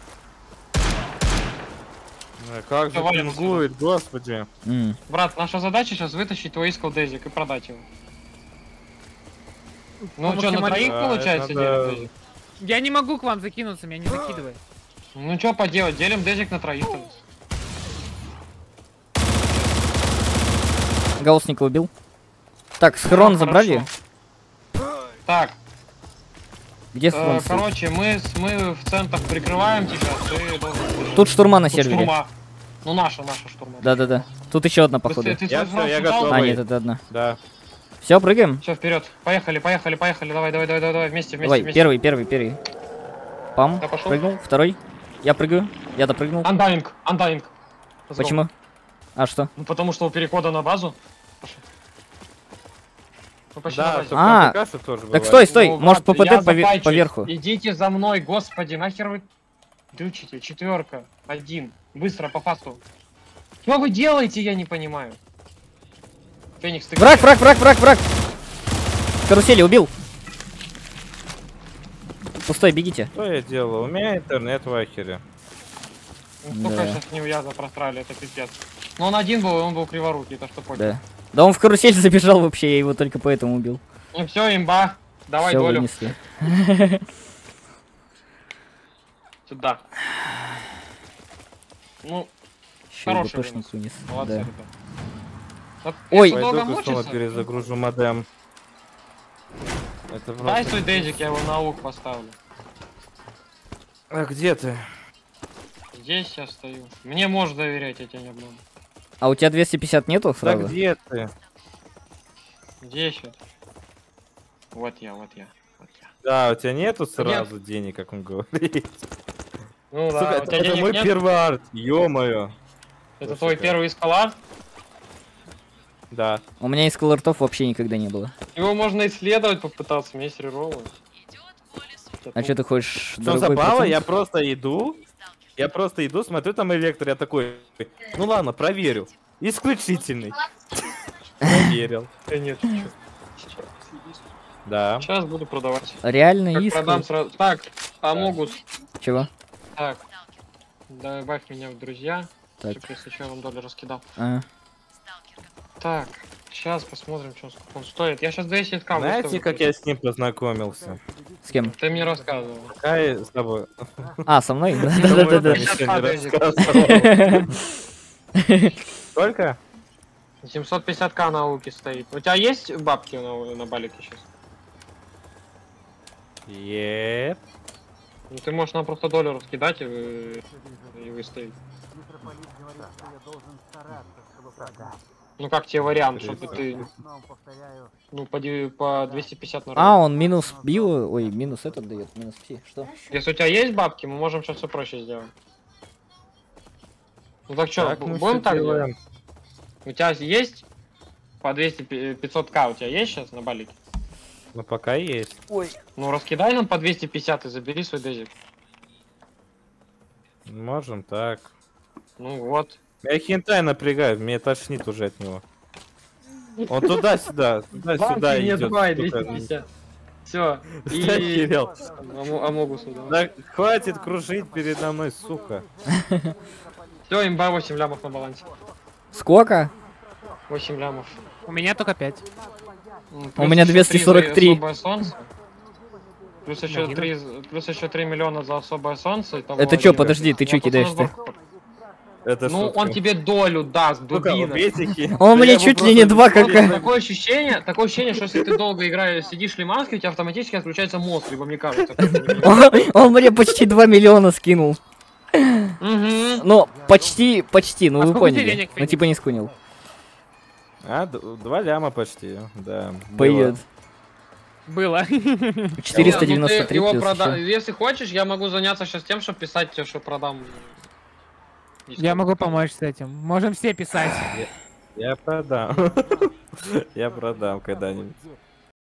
[SPEAKER 5] Как же
[SPEAKER 2] Давай,
[SPEAKER 5] пингует, господи.
[SPEAKER 2] Брат, наша задача сейчас вытащить твой скалдезик и продать его. Ну что, на троих
[SPEAKER 5] Да,
[SPEAKER 2] получается
[SPEAKER 5] это надо-
[SPEAKER 2] делим дезик?
[SPEAKER 4] Я не могу к вам закинуться, меня не закидывай.
[SPEAKER 2] Ну что поделать, делим дезик на троих.
[SPEAKER 1] Гауссника убил. Так, схрон
[SPEAKER 2] Ну,
[SPEAKER 1] забрали?
[SPEAKER 2] хорошо. Так,
[SPEAKER 1] Где схрон? стоит?
[SPEAKER 2] короче, мы в центр прикрываем тебя, ты должен...
[SPEAKER 1] Тут штурма на
[SPEAKER 2] Тут
[SPEAKER 1] сервере.
[SPEAKER 2] штурма. Ну наша штурма.
[SPEAKER 1] Да. Тут еще одна, походу.
[SPEAKER 2] Ты
[SPEAKER 5] Я
[SPEAKER 2] свой
[SPEAKER 5] всё,
[SPEAKER 2] фронт
[SPEAKER 5] я
[SPEAKER 2] сюда?
[SPEAKER 5] готов.
[SPEAKER 1] А, нет, это одна.
[SPEAKER 5] Да.
[SPEAKER 1] Все, прыгаем?
[SPEAKER 2] Все, вперед. Поехали. Давай, вместе.
[SPEAKER 1] Давай, первый. Пам,
[SPEAKER 2] Я пошел.
[SPEAKER 1] прыгнул. Второй. Я прыгаю. Я допрыгнул.
[SPEAKER 2] Андайинг.
[SPEAKER 1] Почему? А что?
[SPEAKER 2] Ну потому что у перехода на базу. Пошли. Мы почти на
[SPEAKER 5] Да,
[SPEAKER 2] базе.
[SPEAKER 5] чтобы
[SPEAKER 1] А,
[SPEAKER 5] там ПК тоже
[SPEAKER 1] Так
[SPEAKER 5] бывает.
[SPEAKER 1] стой.
[SPEAKER 2] Ну,
[SPEAKER 1] Может,
[SPEAKER 2] брат,
[SPEAKER 1] ППД
[SPEAKER 2] я запальчик.
[SPEAKER 1] поверху.
[SPEAKER 2] Идите за мной, господи, нахер вы дрючите. 4, 1. Быстро, по фасту. Что вы делаете, я не понимаю. Феникс, ты
[SPEAKER 1] Враг! Карусели убил. Пустой, бегите.
[SPEAKER 5] Что я делал? У меня интернет в ахере.
[SPEAKER 2] Ну, сколько
[SPEAKER 1] Да.
[SPEAKER 2] сейчас неувязно просрали, это пиздец. Но он один был, и он был криворукий, так что пофиг.
[SPEAKER 1] Да. Да он в карусель забежал вообще, я его только поэтому убил.
[SPEAKER 2] Ну все, имба. Давай
[SPEAKER 1] Все
[SPEAKER 2] долю.
[SPEAKER 1] вынесли.
[SPEAKER 2] Сюда. Ну,
[SPEAKER 1] Еще
[SPEAKER 2] Хороший
[SPEAKER 1] ГПшник
[SPEAKER 2] вынос.
[SPEAKER 1] вынес.
[SPEAKER 2] молодцы,
[SPEAKER 1] Да.
[SPEAKER 2] ребят. Вот
[SPEAKER 1] Ой.
[SPEAKER 2] если долго
[SPEAKER 5] Пойду снова
[SPEAKER 2] мучиться,
[SPEAKER 5] перезагружу модем. Это
[SPEAKER 2] дай
[SPEAKER 5] просто...
[SPEAKER 2] свой дезик, я его на лук поставлю.
[SPEAKER 5] А где ты?
[SPEAKER 2] Здесь я стою. Мне можешь доверять, я тебя не обману.
[SPEAKER 1] А у тебя 250 нету
[SPEAKER 5] Да
[SPEAKER 1] сразу?
[SPEAKER 5] где ты?
[SPEAKER 2] Здесь вот. Вот я.
[SPEAKER 5] Да, у тебя нету сразу денег, как он говорит.
[SPEAKER 2] Ну
[SPEAKER 5] Сука,
[SPEAKER 2] да, у
[SPEAKER 5] это,
[SPEAKER 2] тебя
[SPEAKER 5] это
[SPEAKER 2] денег
[SPEAKER 5] мой
[SPEAKER 2] нет?
[SPEAKER 5] первый арт, ё-моё.
[SPEAKER 2] Это твой первый эскалат?
[SPEAKER 5] Да.
[SPEAKER 1] У меня из колортов вообще никогда не было.
[SPEAKER 2] Его можно исследовать, попытаться, мне есть рероллы.
[SPEAKER 1] А что ты хочешь?
[SPEAKER 5] Что
[SPEAKER 1] дорогой
[SPEAKER 5] забава,
[SPEAKER 1] процент?
[SPEAKER 5] я просто иду, смотрю там электро, я такой, ну ладно, проверю. Исключительный. Проверил.
[SPEAKER 2] Да нет, чё.
[SPEAKER 5] Да.
[SPEAKER 2] Сейчас буду продавать.
[SPEAKER 1] Реально
[SPEAKER 2] Как
[SPEAKER 1] искал.
[SPEAKER 2] продам сразу. Так, Амогус.
[SPEAKER 1] Чего?
[SPEAKER 2] Так. Добавь меня в друзья.
[SPEAKER 1] Так.
[SPEAKER 2] Чтоб я сначала вам долю раскидал.
[SPEAKER 1] А.
[SPEAKER 2] Так, сейчас посмотрим, что сколько он стоит. Я сейчас 10 к
[SPEAKER 5] Знаете, как я с ним познакомился?
[SPEAKER 1] С кем?
[SPEAKER 2] Ты мне рассказывал.
[SPEAKER 5] Кай с тобой.
[SPEAKER 1] А, со мной? Да-да-да.
[SPEAKER 5] Ничего не рассказывал. Сколько?
[SPEAKER 2] 750к на луке стоит. У тебя есть бабки на балике сейчас?
[SPEAKER 5] Еп.
[SPEAKER 2] Ну ты можешь нам просто долю раскидать и выставить. Ну как тебе вариант, чтобы ты... Ну по 250 на
[SPEAKER 1] А, он минус бил, ой, минус этот дает, минус пси, что?
[SPEAKER 2] Если у тебя есть бабки, мы можем сейчас все проще сделать. Ну так что,
[SPEAKER 5] мы
[SPEAKER 2] будем
[SPEAKER 5] всё
[SPEAKER 2] так
[SPEAKER 5] делаем.
[SPEAKER 2] делать? У тебя есть по 200-500к у тебя есть сейчас на балике?
[SPEAKER 5] Ну пока есть.
[SPEAKER 2] Ну раскидай нам по 250 и забери свой дезик.
[SPEAKER 5] Можем так.
[SPEAKER 2] Ну вот.
[SPEAKER 5] Я хентай напрягаю, мне тошнит уже от него. Он туда-сюда, туда-сюда
[SPEAKER 2] Бабки нет,
[SPEAKER 5] идет.
[SPEAKER 2] давай, 250. Все. И...
[SPEAKER 5] Захерел.
[SPEAKER 2] Амогу сюда.
[SPEAKER 5] Да хватит кружить передо мной, сука.
[SPEAKER 2] Все, имба 8 лямов на балансе.
[SPEAKER 1] Сколько?
[SPEAKER 2] 8 лямов.
[SPEAKER 4] У меня только 5.
[SPEAKER 1] У меня 243.
[SPEAKER 2] Особое солнце. Плюс еще 3 миллиона за особое солнце. Итого
[SPEAKER 1] Это чё,
[SPEAKER 2] 1
[SPEAKER 1] подожди, ты чё
[SPEAKER 2] Я
[SPEAKER 1] кидаешь
[SPEAKER 2] просто
[SPEAKER 1] ты?
[SPEAKER 5] Это
[SPEAKER 2] Ну,
[SPEAKER 5] шутка.
[SPEAKER 2] он тебе долю даст,
[SPEAKER 5] Сука,
[SPEAKER 2] дубина.
[SPEAKER 5] убейте их.
[SPEAKER 1] Он
[SPEAKER 5] Да
[SPEAKER 1] мне
[SPEAKER 5] я
[SPEAKER 1] чуть
[SPEAKER 5] бы
[SPEAKER 1] ли не
[SPEAKER 5] просто
[SPEAKER 1] 2 как...
[SPEAKER 2] Такое ощущение, что если ты долго играешь, сидишь лиманский, у тебя автоматически отключается мозг, либо мне кажется.
[SPEAKER 1] Он мне почти 2 миллиона скинул.
[SPEAKER 2] Мгм.
[SPEAKER 1] Ну, почти, ну
[SPEAKER 4] А
[SPEAKER 1] вы
[SPEAKER 4] сколько тебе
[SPEAKER 1] поняли.
[SPEAKER 4] денег,
[SPEAKER 1] Ну
[SPEAKER 4] Феникс?
[SPEAKER 1] типа не скунил.
[SPEAKER 5] А, 2 ляма почти, да.
[SPEAKER 1] Поет.
[SPEAKER 4] Было.
[SPEAKER 1] 493
[SPEAKER 2] Ну, ты его
[SPEAKER 1] плюс
[SPEAKER 2] прода-
[SPEAKER 1] ещё.
[SPEAKER 2] Если хочешь, я могу заняться сейчас тем, чтобы писать тебе, что продам.
[SPEAKER 4] Я могу помочь с этим. Можем все писать.
[SPEAKER 5] Я продам. Я продам когда-нибудь.